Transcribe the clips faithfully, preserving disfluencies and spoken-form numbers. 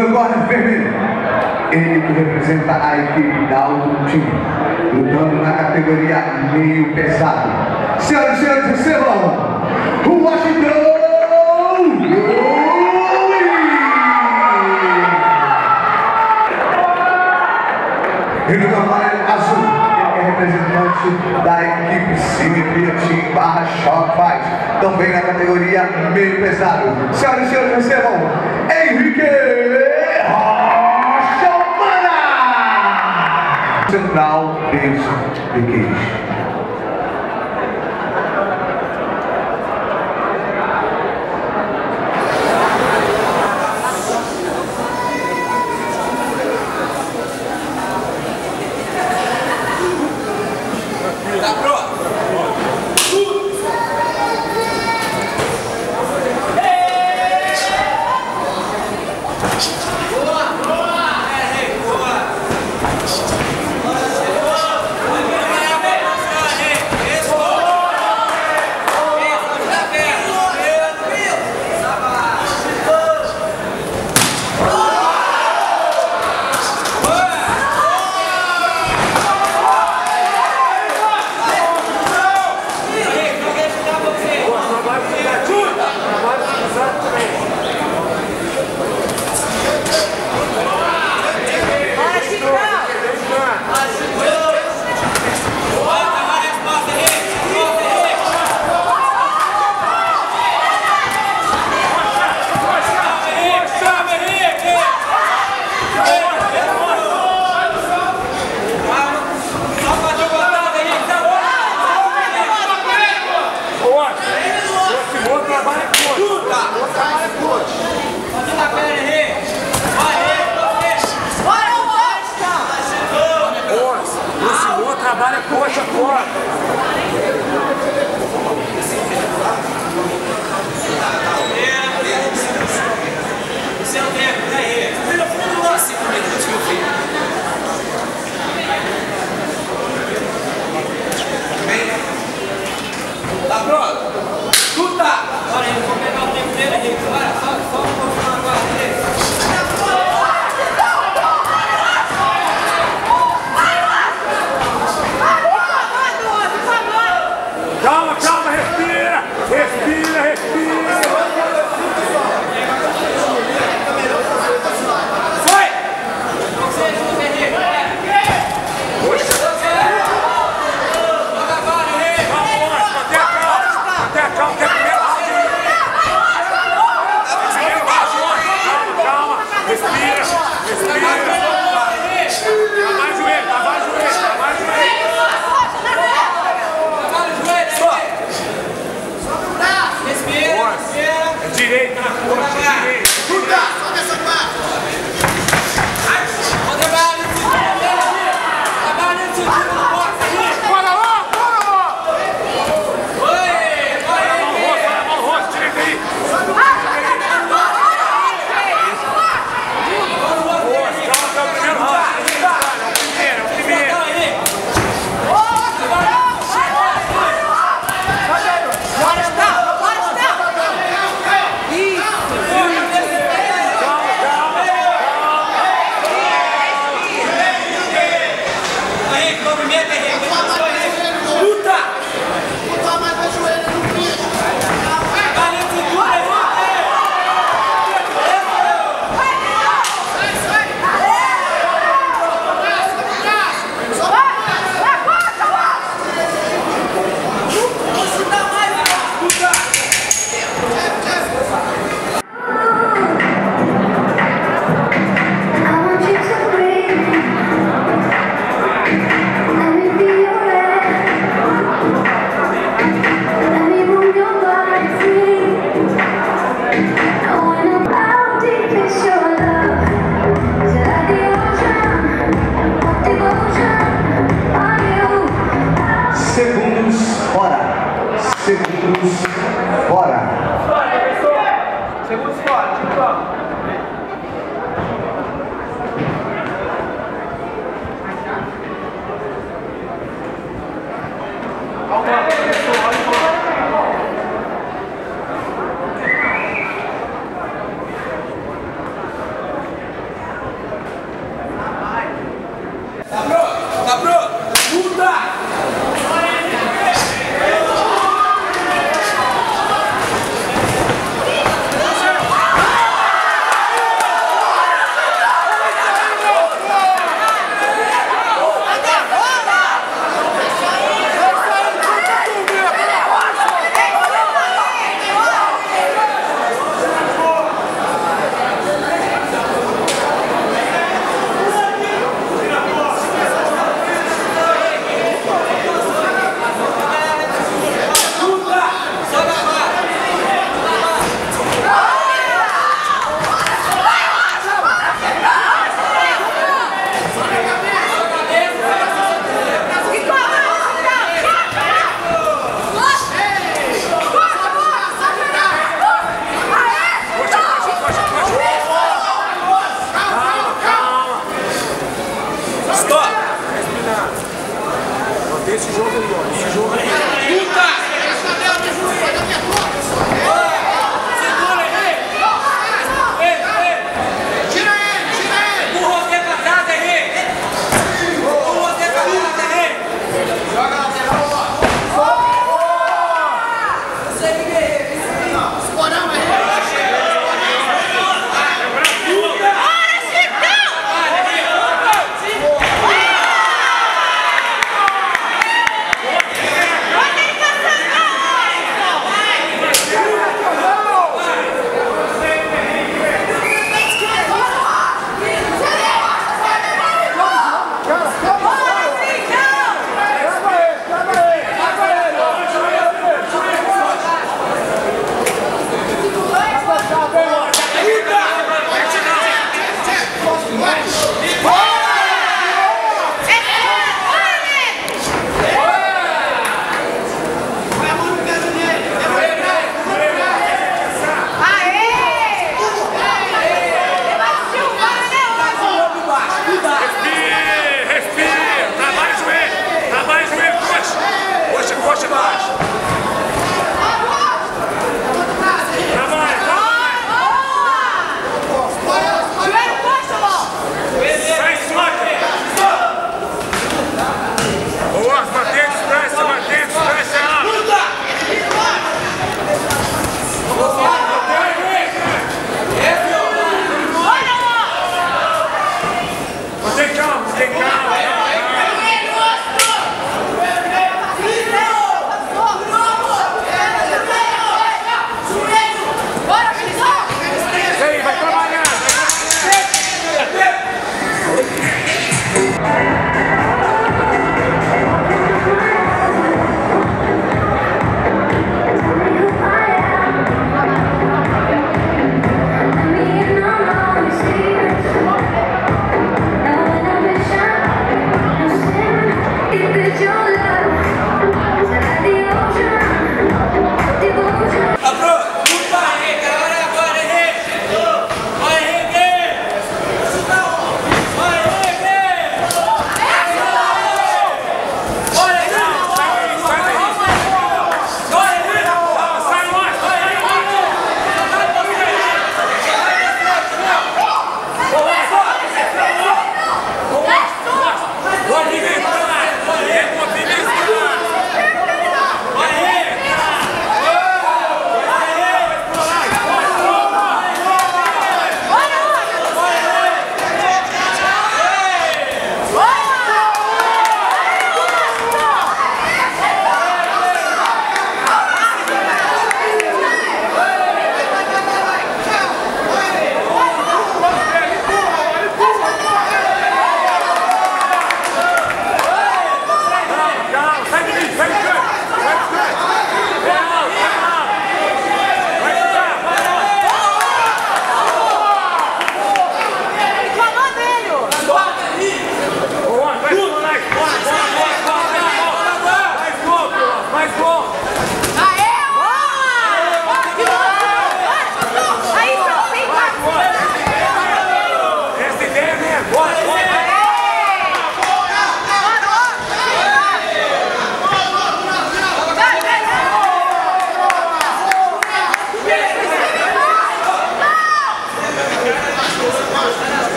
meu corner vermelho, ele que representa a equipe da Alto Time, lutando na categoria meio pesado. Senhoras e senhores, recebam o Washington e no amarelo azul, ele é representante da equipe Simetria Team barra Shock Fight, também na categoria meio pesado. Senhoras e senhores, recebam Henrique Rocha Humana, central peso de queijo. Trabalha coxa fora. Esse é o tempo, peraí. Filho, fundo lá, cinco minutos que eu fiz. Tá pronto? Escuta! Olha, eu vou pegar o tempo dele aqui. Olha, só, só um pouquinho agora dele. Calma, calma, respira! Respira, respira! Foi! Você ajuda, Henrique! Até a calma! Até a calma! Até a primeira calma, calma! Respira! Respira! Dá mais joelho, dá mais joelho, dá mais joelho! Respira, respira.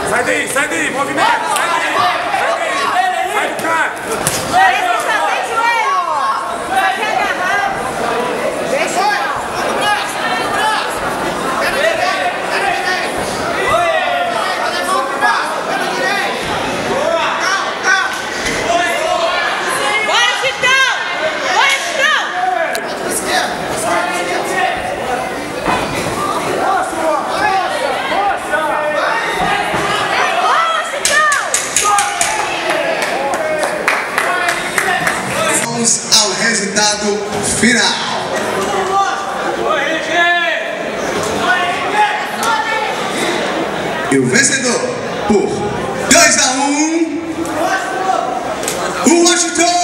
Sai daí, sai daí, movimento, sai daí, sai daí, sai do canto. Ao resultado final. E o vencedor por dois a um, o Washington.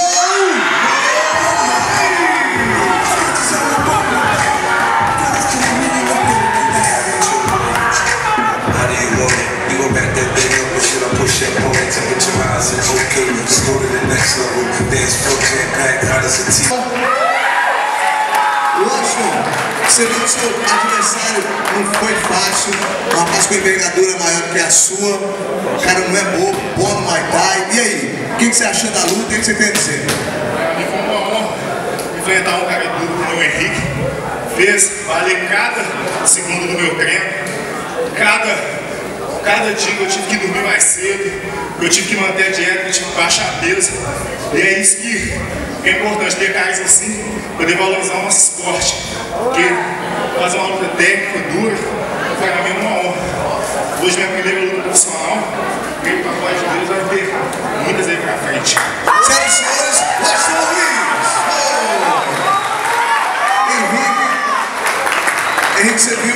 Washington, você viu que o seu adversário não foi fácil, um rapaz com envergadura maior que a sua, o cara não é bobo, bom no Muay Thai. E aí, o que, que você achou da luta? O que, que você tem a dizer? Foi uma honra enfrentar um cara duro como o Henrique. Fez valer cada segundo do meu treino, cada... Cada dia eu tive que dormir mais cedo, eu tive que manter a dieta, eu tive que baixar a peso. E é isso que é importante, ter caras assim, poder valorizar o nosso esporte. Porque fazer uma luta técnica, dura, foi pra mim uma honra. Hoje minha primeira luta profissional, creio que a paz de Deus vai ter muitas aí pra frente. Senhoras e senhores, Washington Luiz! Oh! Henrique, Henrique, você viu